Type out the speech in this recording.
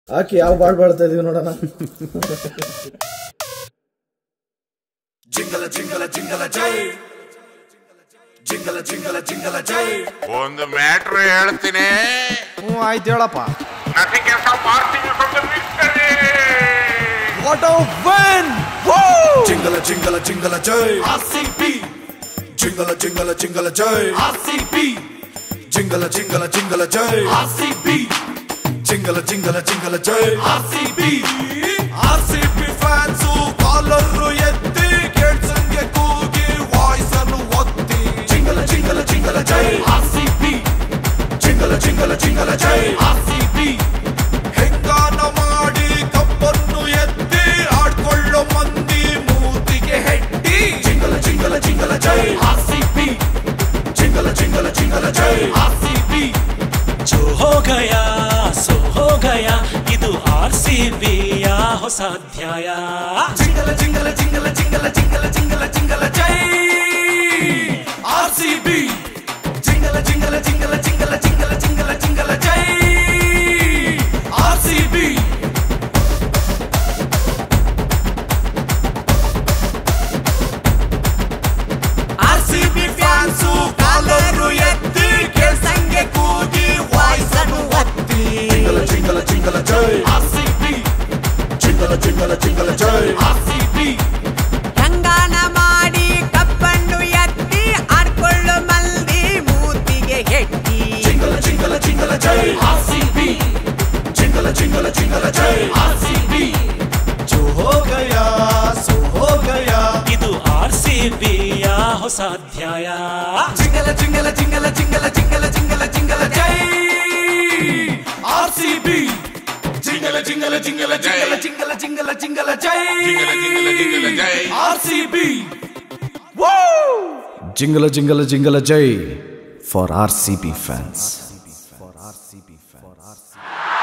ಹಾಕಿ ಯಾವ ಬಾಳ್ ಬಾಳ್ತಾ ಇದೀವಿ ನೋಡೋಣ. ಜಿಂಗಲ ಜಿಂಗಲ ಜಿಂಗಲ ಜೈ, ಜಿಂಗಲ ಜಿಂಗಲ ಜಿಂಗಲ ಜೈ. ಒಂದು ಮ್ಯಾಟ್ರ್ ಹೇಳ್ತೀನಿ. ಆಯ್ತು ಹೇಳಪ್ಪ. Nothing else parting from the victory. What a win. ಜಿಂಗಲ ಜಿಂಗಲ ಜಿಂಗಲ ಜೈ ಆರ್ಸಿಬಿ. ಜಿಂಗಲ ಜಿಂಗಲ ಜಿಂಗಲ ಜೈ ಆರ್ಸಿಬಿ. ಜಿಂಗಲ ಜಿಂಗಲ ಜಿಂಗಲ ಜೈ ಆರ್ಸಿಬಿ. ಜಿಂಗಲ ಜಿಂಗಲ ಜಿಂಗಲ ಜೈ ಆರ್ಸಿಬಿ. ಆರ್ಸಿಬಿ ಫ್ಯಾನ್ಸು ಕಾಲರು ಎತ್ತಿ ಕೇಳ್ಸಂಗೆ ಕೂಗಿ ವಾಯ್ಸ್ ಅನ್ನು ಒತ್ತಿ. ಜಿಂಗಲ ಜಿಂಗಲ ಜಿಂಗಲ ಜೈ ಆರ್ಸಿಬಿ. ಜಿಂಗಲ ಜಿಂಗಲ ಜಿಂಗಲ ಜೈ ಆರ್ಸಿಬಿ. ಹೆಂಗಾನ ಮಾಡಿ ಕಪ್ಪನ್ನು ಎತ್ತಿ ಆಡ್ಕೊಳ್ಳೋ ಮಂದಿ ಮೂತಿಗೆ ಹೆಟ್ಟಿ. ಜಿಂಗಲ ಜಿಂಗಲ ಜಿಂಗಲ ಜೈ ಆರ್ಸಿಬಿ. ಜಿಂಗಲ ಜಿಂಗಲ ಜಿಂಗಲ ಜೈ ಆರ್ಸಿಬಿ. जो हो गया सो हो गया, ಇದು ಆರ್ಸಿಬಿಯ ಹೊಸ ಅಧ್ಯಾಯ. ಜಿಂಗಲ ಜಿಂಗಲ ಜಿಂಗಲ ಜಿಂಗಲ ಜಿಂಗಲ ಜಿಂಗಲ ಜಿಂಗಲ ಜೈ ಆರ್ಸಿಬಿ. ಜಿಂಗಲ ಜಿಂಗಲ ಜಿಂಗಲ ಜಿಂಗಲ ಜಿಂಗಲ ಜಿಂಗಲ ಜಿಂಗಲ ಜೈ ಆರ್ಸಿಬಿ. ಆರ್ಸಿಬಿ ಫ್ಯಾನ್ಸು ಕಾಲರು ಎತ್ತಿ ಕೇಳ್ಸಂಗೆ ಕೂಗಿ ವಾಯ್ಸ್ ಅನ್ನು ಒತ್ತಿ. ಜಿಂಗಲ ಜಿಂಗಲ ಜಿಂಗಲ ಜೈ ಆರ್ಸಿಬಿ. ಜಿಂಗಲ ಜಿಂಗಲ ಜಿಂಗಲ ಜೈ ಆರ್ಸಿಬಿ. ಹೆಂಗಾನ ಮಾಡಿ ಕಪ್ಪನ್ನು ಎತ್ತಿ ಆಡ್ಕೊಳ್ಳೋ ಮಂದಿ ಮೂತಿಗೆ ಹೆಟ್ಟಿ. ಜಿಂಗಲ ಜಿಂಗಲ ಜಿಂಗಲ ಜೈ ಆರ್ಸಿಬಿ. ಜಿಂಗಲ ಜಿಂಗಲ ಜಿಂಗಲ ಜೈ ಆರ್ಸಿಬಿ. ಜೋ ಹೋ ಗಯಾ ಸೋ ಹೋ ಗಯಾ, ಇದು ಆರ್ಸಿಬಿಯ ಹೊಸ ಅಧ್ಯಾಯ. ಜಿಂಗಲ ಜಿಂಗಲ ಜಿಂಗಲ ಜಿಂಗಲ ಜಿಂಗಲ ಜಿಂಗಲ ಜಿಂಗಲ ಜೈ ಆರ್ಸಿಬಿ. ಜಿಂಗಲ ಜಿಂಗಲ ಜಿಂಗಲ ಜಿಂಗಲ ಜಿಂಗಲ ಜಿಂಗಲ ಜಿಂಗಲ ಜೈ ಜಿಂಗಲ ಜಿಂಗಲ ಜಿಂಗಲ ಜೈ ಆರ್ಸಿಬಿ. ಜಿಂಗಲ ಜಿಂಗಲ ಜಿಂಗಲ ಜೈ ಫಾರ್ ಆರ್ಸಿಬಿ ಫ್ಯಾನ್ಸ್.